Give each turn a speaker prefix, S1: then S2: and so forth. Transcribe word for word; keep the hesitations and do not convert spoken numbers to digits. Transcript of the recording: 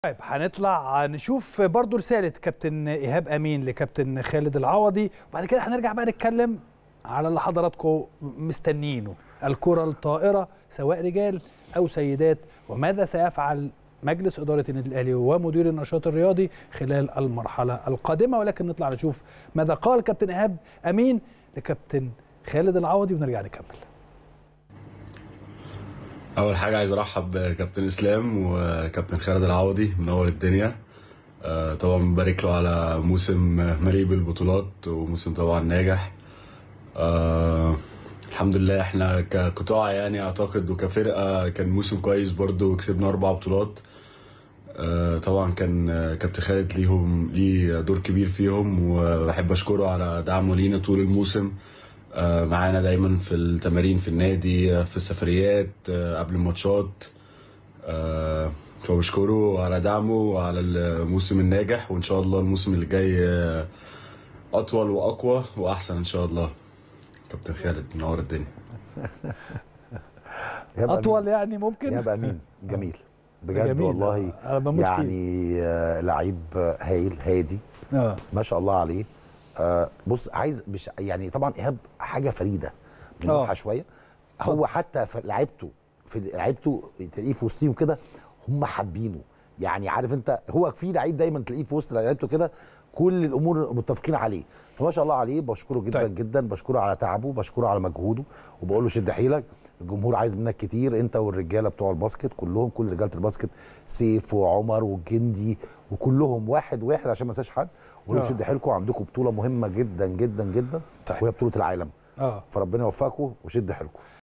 S1: طيب هنطلع نشوف برضو رسالة كابتن إيهاب أمين لكابتن خالد العوضي، وبعد كده هنرجع بقى نتكلم على اللي حضراتكم مستنيينه، الكرة الطائرة سواء رجال أو سيدات، وماذا سيفعل مجلس إدارة النادي الأهلي ومدير النشاط الرياضي خلال المرحلة القادمة. ولكن نطلع نشوف ماذا قال كابتن إيهاب أمين لكابتن خالد العوضي ونرجع نكمل.
S2: اول حاجه عايز ارحب بكابتن اسلام وكابتن خالد العوضي، منور الدنيا. طبعا مبارك له على موسم مليء بالبطولات وموسم طبعا ناجح. أه الحمد لله احنا كقطاع يعني اعتقد وكفرقه كان موسم كويس برضو، وكسبنا اربع بطولات. أه طبعا كان كابتن خالد ليهم ليه دور كبير فيهم، وبحب اشكره على دعمه لينا طول الموسم، معانا دايما في التمارين في النادي، في السفريات، قبل الماتشات. فبشكره على دعمه وعلى الموسم الناجح، وان شاء الله الموسم اللي جاي اطول واقوى واحسن ان شاء الله. كابتن خالد منور الدنيا.
S1: اطول يعني ممكن
S3: إيهاب أمين جميل بجد
S1: جميل.
S3: والله، يعني لعيب هايل هادي آه. ما شاء الله عليه. آه بص عايز مش يعني طبعا ايهاب حاجه فريده بنروحها شويه. هو حتى في لعيبته في لعيبته تلاقيه في وسطهم كده هم حابينه، يعني عارف انت هو في لعيب دايما تلاقيه في وسط لعيبته كده كل الامور متفقين عليه، فما شاء الله عليه. بشكره جدا طيب. جدا بشكره على تعبه، بشكره على مجهوده، وبقول له شد حيلك، الجمهور عايز منك كتير، انت والرجاله بتوع الباسكت كلهم، كل رجاله الباسكت، سيف وعمر والجندي وكلهم واحد واحد عشان ما انساش حد، وقولوا شد حيلكم، عندكم بطوله مهمه جدا جدا جدا طيب. وهي بطوله العالم اه فربنا يوفقكم وشد حيلكم.